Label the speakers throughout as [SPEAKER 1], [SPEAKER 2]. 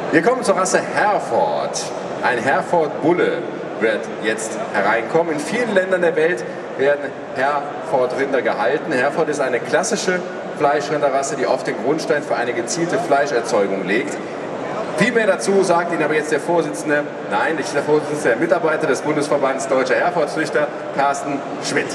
[SPEAKER 1] Wir kommen zur Rasse Hereford. Ein Hereford-Bulle wird jetzt hereinkommen. In vielen Ländern der Welt werden Hereford-Rinder gehalten. Hereford ist eine klassische Fleischrinderrasse, die oft den Grundstein für eine gezielte Fleischerzeugung legt. Viel mehr dazu sagt Ihnen aber jetzt der Vorsitzende, nein, nicht der Vorsitzende, der Mitarbeiter des Bundesverbands Deutscher Hereford-Züchter, Carsten Schmidt.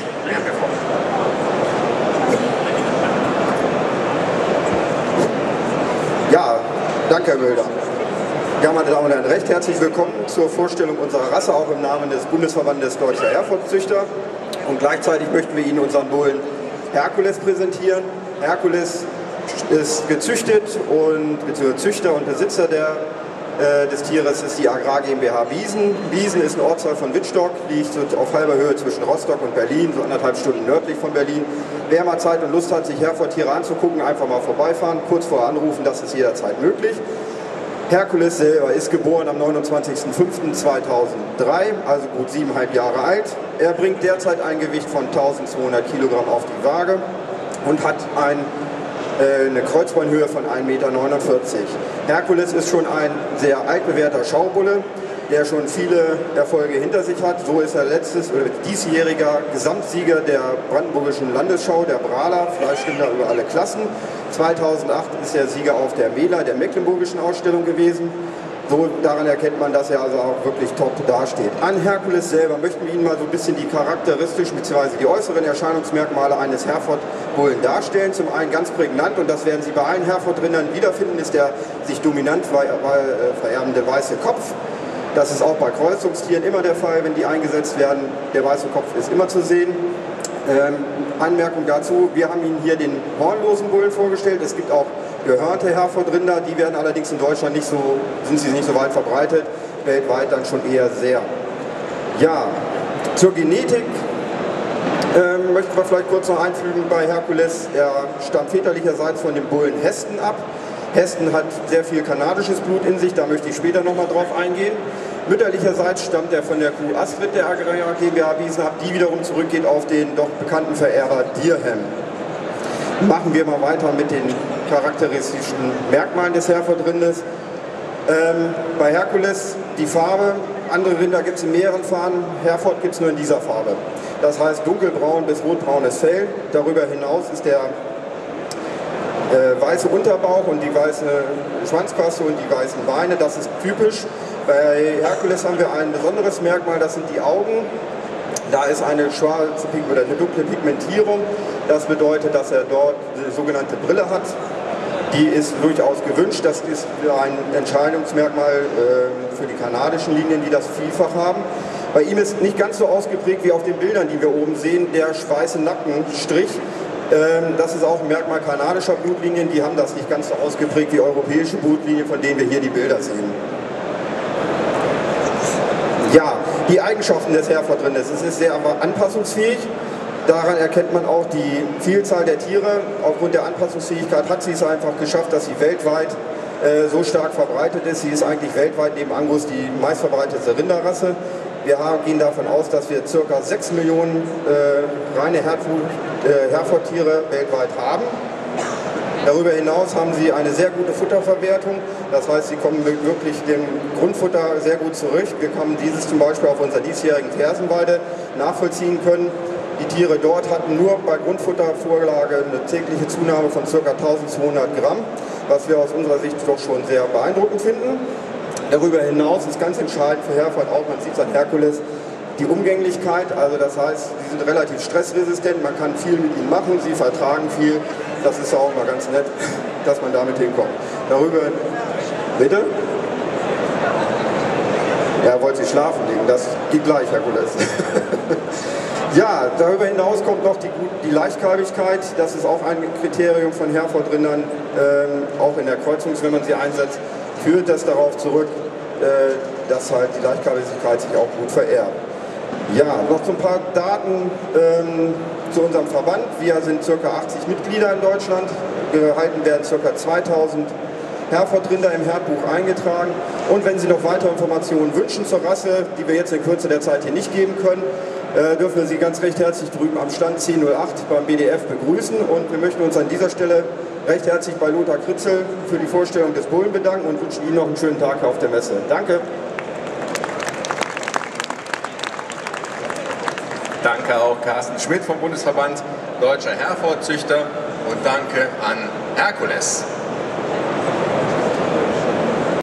[SPEAKER 2] Ja, danke, Herr Mölder. Ja, meine Damen und Herren, recht herzlich willkommen zur Vorstellung unserer Rasse, auch im Namen des Bundesverbandes Deutscher Hereford-Züchter. Und gleichzeitig möchten wir Ihnen unseren Bullen Herkules präsentieren. Herkules ist gezüchtet und beziehungsweise Züchter und Besitzer des Tieres ist die Agrar GmbH Wiesen. Wiesen ist ein Ortsteil von Wittstock, liegt auf halber Höhe zwischen Rostock und Berlin, so 1,5 Stunden nördlich von Berlin. Wer mal Zeit und Lust hat, sich Hereford-Tiere anzugucken, einfach mal vorbeifahren, kurz vorher anrufen, das ist jederzeit möglich. Herkules selber ist geboren am 29.05.2003, also gut 7,5 Jahre alt. Er bringt derzeit ein Gewicht von 1200 Kilogramm auf die Waage und hat eine Kreuzbeinhöhe von 1,49 Meter. Herkules ist schon ein sehr altbewährter Schaubulle, der schon viele Erfolge hinter sich hat. So ist er diesjähriger Gesamtsieger der Brandenburgischen Landesschau, der Brala, Fleischrinder über alle Klassen. 2008 ist er Sieger auf der Mela, der Mecklenburgischen Ausstellung gewesen. So, daran erkennt man, dass er also auch wirklich top dasteht. An Herkules selber möchten wir Ihnen mal so ein bisschen die charakteristischen bzw. die äußeren Erscheinungsmerkmale eines Hereford-Bullen darstellen. Zum einen ganz prägnant, und das werden Sie bei allen Hereford-Rindern wiederfinden, ist der sich dominant vererbende weiße Kopf. Das ist auch bei Kreuzungstieren immer der Fall, wenn die eingesetzt werden. Der weiße Kopf ist immer zu sehen. Anmerkung dazu, wir haben Ihnen hier den hornlosen Bullen vorgestellt. Es gibt auch gehörnte Hereford-Rinder, die werden allerdings in Deutschland nicht so weit verbreitet, weltweit dann schon eher sehr. Ja, zur Genetik möchten wir vielleicht kurz noch einfügen bei Herkules. Er stammt väterlicherseits von dem Bullen Heston ab. Heston hat sehr viel kanadisches Blut in sich, da möchte ich später nochmal drauf eingehen. Mütterlicherseits stammt er von der Kuh Astrid, der Agrar GmbH Wiesen ab, die wiederum zurückgeht auf den doch bekannten Verehrer Dirham. Machen wir mal weiter mit den charakteristischen Merkmalen des Hereford-Rindes. Bei Herkules die Farbe, andere Rinder gibt es in mehreren Farben, Hereford gibt es nur in dieser Farbe. Das heißt dunkelbraun bis rotbraunes Fell, darüber hinaus ist der weiße Unterbauch und die weiße Schwanzquaste und die weißen Beine, das ist typisch. Bei Herkules haben wir ein besonderes Merkmal, das sind die Augen. Da ist eine schwarze oder eine dunkle Pigmentierung. Das bedeutet, dass er dort eine sogenannte Brille hat. Die ist durchaus gewünscht. Das ist ein Entscheidungsmerkmal für die kanadischen Linien, die das vielfach haben. Bei ihm ist nicht ganz so ausgeprägt wie auf den Bildern, die wir oben sehen, der weiße Nackenstrich. Das ist auch ein Merkmal kanadischer Blutlinien. Die haben das nicht ganz so ausgeprägt wie europäische Blutlinien, von denen wir hier die Bilder sehen. Ja, die Eigenschaften des Hereford-Rindes. Es ist sehr anpassungsfähig. Daran erkennt man auch die Vielzahl der Tiere. Aufgrund der Anpassungsfähigkeit hat sie es einfach geschafft, dass sie weltweit so stark verbreitet ist. Sie ist eigentlich weltweit neben Angus die meistverbreitete Rinderrasse. Wir gehen davon aus, dass wir ca. 6 Millionen reine Hereford-Tiere weltweit haben. Darüber hinaus haben sie eine sehr gute Futterverwertung, das heißt, sie kommen mit wirklich dem Grundfutter sehr gut zurecht. Wir haben dieses zum Beispiel auf unserer diesjährigen Fersenweide nachvollziehen können. Die Tiere dort hatten nur bei Grundfuttervorlage eine tägliche Zunahme von ca. 1200 Gramm, was wir aus unserer Sicht doch schon sehr beeindruckend finden. Darüber hinaus ist ganz entscheidend für Hereford auch, man sieht es an Herkules, die Umgänglichkeit, also das heißt, sie sind relativ stressresistent, man kann viel mit ihnen machen, sie vertragen viel, das ist auch mal ganz nett, dass man damit hinkommt. Darüber, bitte? Ja, wollte sie schlafen legen, das geht gleich, Herkules. Ja, darüber hinaus kommt noch die Leichtkalbigkeit, das ist auch ein Kriterium von Hereford-Rindern, auch in der Kreuzung, wenn man sie einsetzt, führt das darauf zurück, dass halt die Leichtkalbigkeit sich auch gut vererbt. Ja, noch so ein paar Daten zu unserem Verband. Wir sind ca. 80 Mitglieder in Deutschland. Gehalten werden ca. 2000 Hereford-Rinder im Herdbuch eingetragen. Und wenn Sie noch weitere Informationen wünschen zur Rasse, die wir jetzt in Kürze der Zeit hier nicht geben können, dürfen wir Sie ganz recht herzlich drüben am Stand 1008 beim BDF begrüßen. Und wir möchten uns an dieser Stelle recht herzlich bei Lothar Kritzel für die Vorstellung des Bullen bedanken und wünsche Ihnen noch einen schönen Tag auf der Messe. Danke.
[SPEAKER 1] Danke auch Carsten Schmidt vom Bundesverband Deutscher Herfordzüchter und danke an Herkules.